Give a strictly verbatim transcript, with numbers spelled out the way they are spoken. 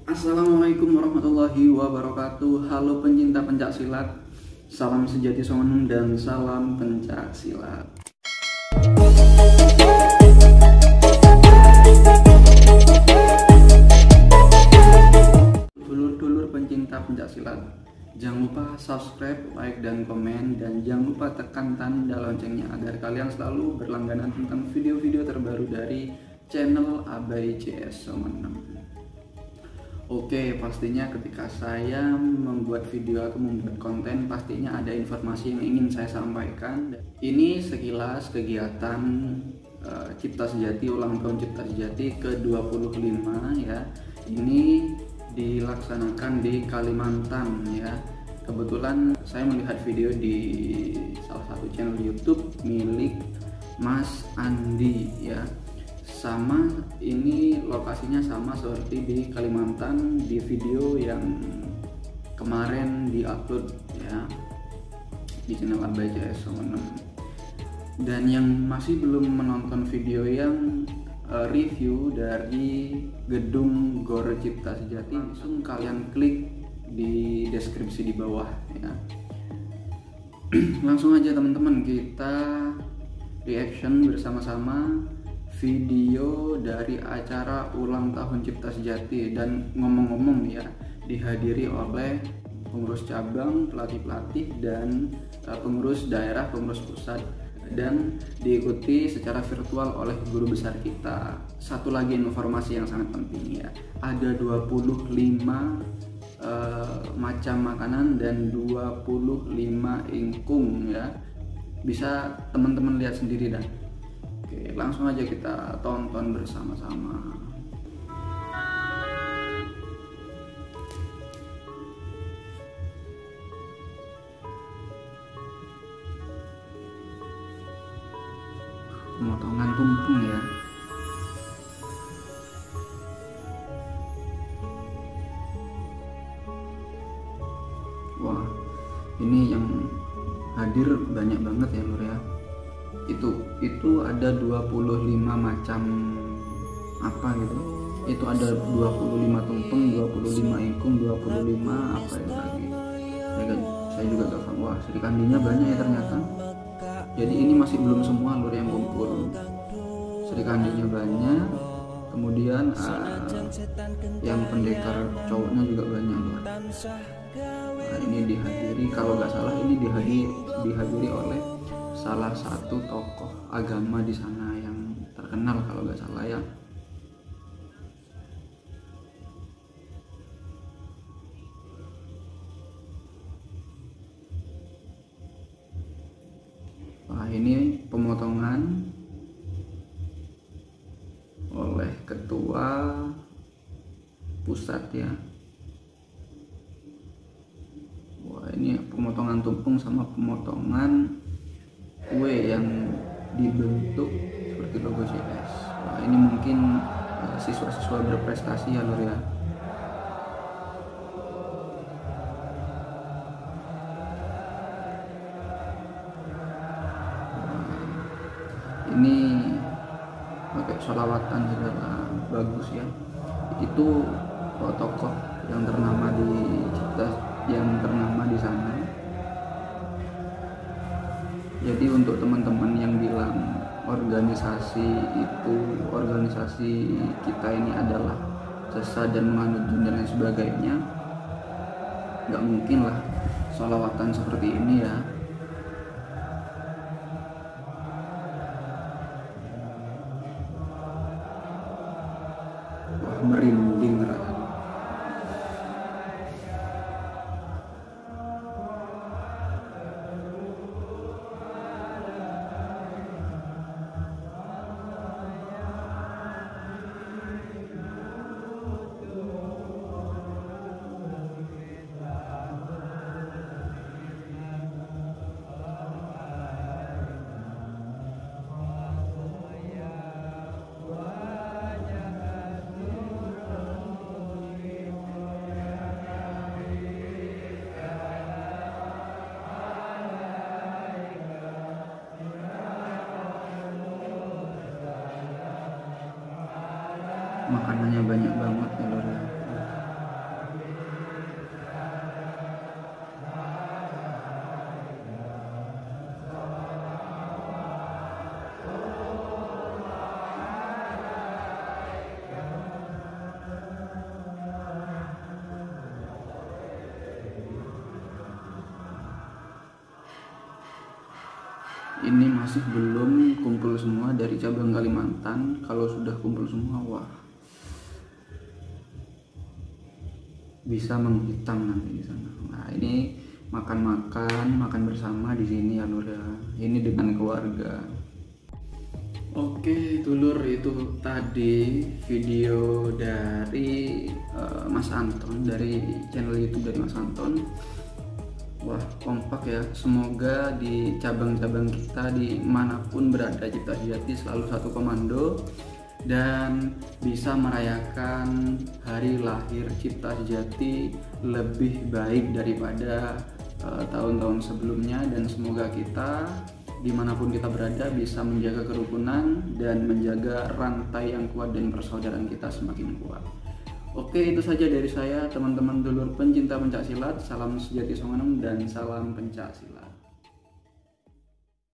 Assalamualaikum warahmatullahi wabarakatuh. Halo pencinta pencak silat, salam sejati songon dan salam pencak silat. Dulur-dulur pencinta pencak silat, jangan lupa subscribe, like, dan komen, dan jangan lupa tekan tanda loncengnya agar kalian selalu berlangganan tentang video-video terbaru dari channel Abai C S enam. Oke, pastinya ketika saya membuat video atau membuat konten, pastinya ada informasi yang ingin saya sampaikan. Ini sekilas kegiatan uh, Cipta Sejati, ulang tahun Cipta Sejati ke dua puluh lima ya. Ini dilaksanakan di Kalimantan ya. Kebetulan saya melihat video di salah satu channel YouTube milik Mas Andi ya. Sama, ini lokasinya sama seperti di Kalimantan di video yang kemarin diupload ya di channel Abai C S enam. Dan yang masih belum menonton video yang uh, review dari gedung Gor Cipta Sejati, langsung kalian klik di deskripsi di bawah ya. Langsung aja teman-teman, kita reaction bersama-sama video dari acara ulang tahun Cipta Sejati. Dan ngomong-ngomong ya, dihadiri oleh pengurus cabang, pelatih-pelatih, dan uh, pengurus daerah, pengurus pusat, dan diikuti secara virtual oleh guru besar kita. Satu lagi informasi yang sangat penting ya, ada dua puluh lima uh, macam makanan dan dua puluh lima ingkung ya. Bisa teman-teman lihat sendiri dan oke, langsung aja kita tonton bersama-sama. Pemotongan tumpeng ya. Wah, ini yang hadir banyak banget ya lur ya. Itu itu ada dua puluh lima macam apa gitu. Itu ada dua puluh lima tumpeng, dua puluh lima ingkung, dua puluh lima apa ya lagi. Saya, saya juga gak paham. Wah, Sri Kandinya banyak ya ternyata. Jadi ini masih belum semua lur yang kumpul. Sri Kandinya banyak. Kemudian uh, yang pendekar cowoknya juga banyak lur. Nah, ini dihadiri, kalau nggak salah ini dihadiri dihadiri oleh salah satu tokoh agama di sana yang terkenal kalau nggak salah ya. Wah, ini pemotongan oleh ketua pusat ya. Wah, ini pemotongan tumpeng sama pemotongan kue yang dibentuk seperti logo C S. Wah, ini mungkin uh, siswa-siswa berprestasi ya lur ya. Wah, ini pakai sholawatan segala bagus ya. Itu oh, tokoh yang ternama di Cipta, yang ternama di sana. Jadi untuk teman-teman yang bilang organisasi itu, organisasi kita ini adalah sesat dan menganut jin dan lain sebagainya, nggak mungkin lah sholawatan seperti ini ya. Wah, merinding rasanya. makanannya banyak banget ya lor ya. ini masih belum kumpul semua dari cabang Kalimantan. Kalau sudah kumpul semua, wah, bisa menghitam nanti di sana. Nah, ini makan-makan, makan bersama di sini ya Lur ya. Ini dengan keluarga. Oke, dulur, itu tadi video dari uh, Mas Anton, dari channel YouTube dari Mas Anton. Wah, kompak ya. Semoga di cabang-cabang kita dimanapun berada Cipta Sejati selalu satu komando dan bisa merayakan hari lahir Cipta Sejati lebih baik daripada uh, tahun-tahun sebelumnya. Dan semoga kita dimanapun kita berada bisa menjaga kerukunan dan menjaga rantai yang kuat dan persaudaraan kita semakin kuat. Oke, itu saja dari saya teman-teman dulur pencinta pencaksilat. Salam sejati Songonem dan salam pencaksilat.